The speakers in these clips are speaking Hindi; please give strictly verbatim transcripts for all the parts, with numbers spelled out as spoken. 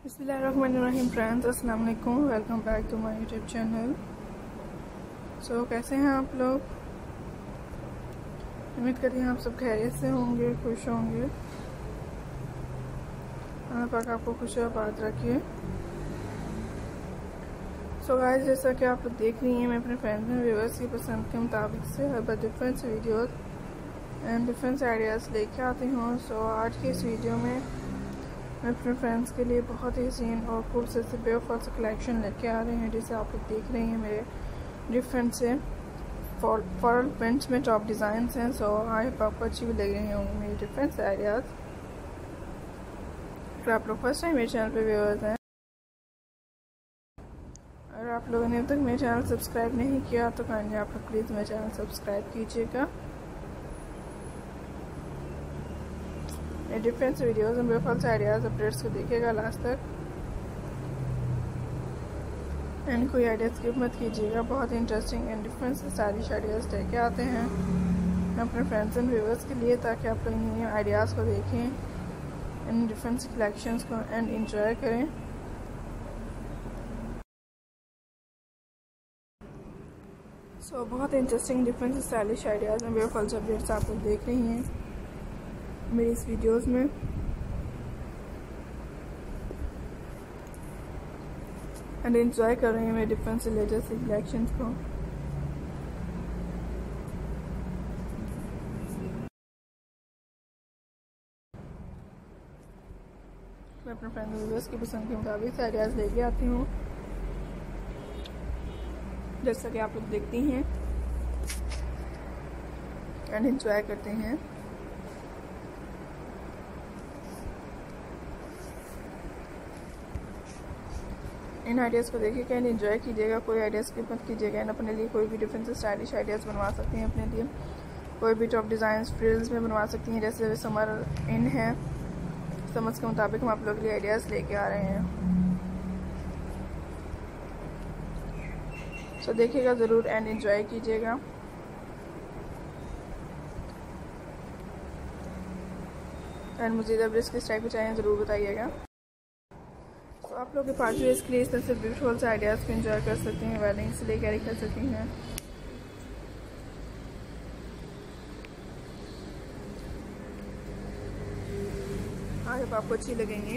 बिस्मिल्लाहिर्रहमानिर्रहीम फ्रेंड्स, अस्सलाम वालेकुम। Welcome back to my YouTube channel. So कैसे हैं आप लोग? उम्मीद करती हैं आप सब खैरियत से होंगे, खुश होंगे। अल्लाह पाक आपको खुश और आबाद रखिए। सो गाइस, जैसा कि आप लोग देख रही हैं, मैं अपने फ्रेंड्स में व्यूअर्स की पसंद के मुताबिक से हर बार different videos and different ideas लेके आती हूँ। सो आज की इस वीडियो में मैं अपने फ्रेंड्स के लिए बहुत ही सीन और खूबसूरत से ब्यूटीफुल से कलेक्शन लेके आ रहे हैं, जिसे आप लोग देख रहे हैं मेरे डिफरेंट से फॉरल प्रिंट्स में टॉप डिज़ाइन हैं। सो आई होप आपको अच्छी भी लग रही होंगी मेरी डिफरेंट आइडियाज़। अगर आप लोग फर्स्ट टाइम मेरे चैनल पे व्यूअर्स हैं, अगर आप लोगों ने अब तक मेरे चैनल सब्सक्राइब नहीं किया तो काइंडली आप लोग प्लीज़ मेरे चैनल सब्सक्राइब कीजिएगा। Different videos and beautiful ideas updates को देखिएगा लास्ट तक, एंड कोई आइडिया स्किप मत कीजिएगा। बहुत ही interesting and different stylish ideas लेके आते हैं अपने फ्रेंड्स एंड व्यूअर्स के लिए, ताकि आप लोग इन आइडियाज़ को देखें, इन डिफरेंट कलेक्शंस को एंड इंजॉय करें। सो so, बहुत interesting different stylish ideas and beautiful updates आप लोग देख रही हैं मेरी इस वीडियोस में। एंड एंजॉय कर रहे हैं मेरे डिफरेंट से लेटेस्ट कलेक्शंस को। मैं अपने फ्रेंड व्यूअर्स की पसंद के मुताबिक आइडियाज़ लेके आती हूँ, जैसा कि आप लोग देखती हैं एंड एंजॉय करते हैं। इन आइडियाज़ को देखिएगा एंड एंजॉय कीजिएगा। कोई आइडियाज़ स्किप मत कीजिएगा एंड अपने लिए कोई भी डिफरेंट स्टाइलिश आइडियाज़ बनवा सकती हैं अपने लिए। कोई भी टॉप डिज़ाइन फ्रिल्स में बनवा सकती हैं, जैसे समर इन है, समझ के मुताबिक हम आप लोग के लिए आइडियाज़ लेके आ रहे हैं। सो so, देखिएगा ज़रूर एंड एंजॉय कीजिएगा। एंड मुझे जब रिस्क किस टाइप के चाहिए ज़रूर बताइएगा। तो आप लोग के पार्टी वेयर्स के लिए इस तरह से ब्यूटीफुल से आइडियाज़ को एंजॉय कर सकते हैं, वेडिंग से ले कैरी कर सकती हैं। आई होप आपको अच्छी लगेंगी।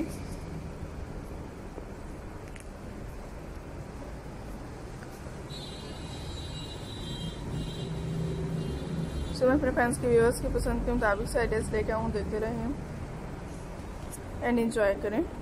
सो मैं अपने फैंस के व्यूअर्स की पसंद के मुताबिक से आइडियाज़ लेके आऊँ, देखते रहें एंड एंजॉय करें।